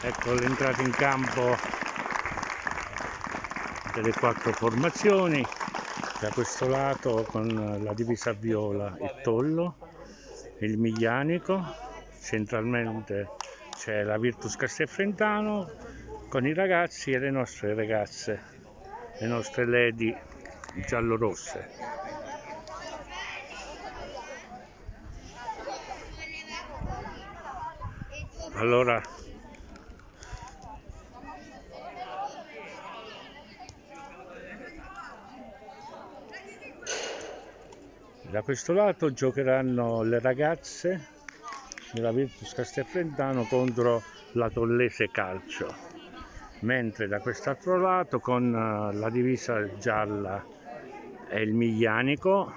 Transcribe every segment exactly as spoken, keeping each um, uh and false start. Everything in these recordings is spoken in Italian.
Ecco l'entrata in campo delle quattro formazioni. Da questo lato con la divisa viola il Tollo, il Miglianico, centralmente c'è la Virtus Castelfrentano con i ragazzi e le nostre ragazze, le nostre lady giallorosse. Allora da questo lato giocheranno le ragazze della Virtus Castelfrentano contro la Tollese Calcio, mentre da quest'altro lato con la divisa gialla è il Miglianico,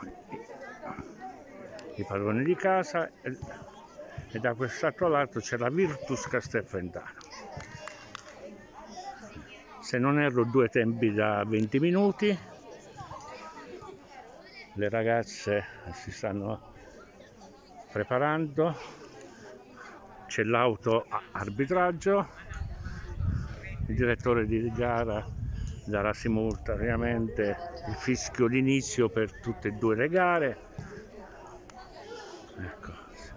i padroni di casa, e da quest'altro lato c'è la Virtus Castelfrentano. Se non erro due tempi da venti minuti. Le ragazze si stanno preparando, c'è l'auto arbitraggio, il direttore di gara darà simultaneamente il fischio d'inizio per tutte e due le gare. Ecco.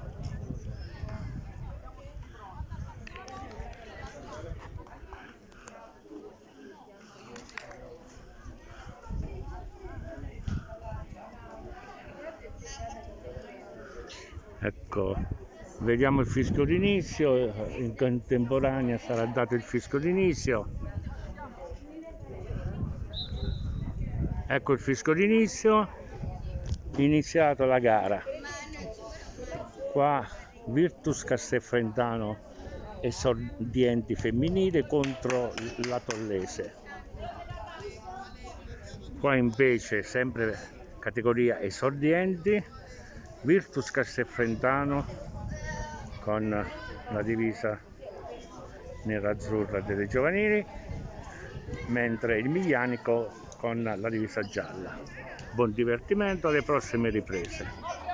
Ecco, vediamo il fischio d'inizio, in contemporanea sarà dato il fischio d'inizio. Ecco il fischio d'inizio, iniziata la gara. Qua Virtus Castelfrentano esordienti femminile contro la Tollese. Qua invece sempre categoria esordienti, Virtus Castelfrentano con la divisa nerazzurra delle giovanili, mentre il Miglianico con la divisa gialla. Buon divertimento, alle prossime riprese.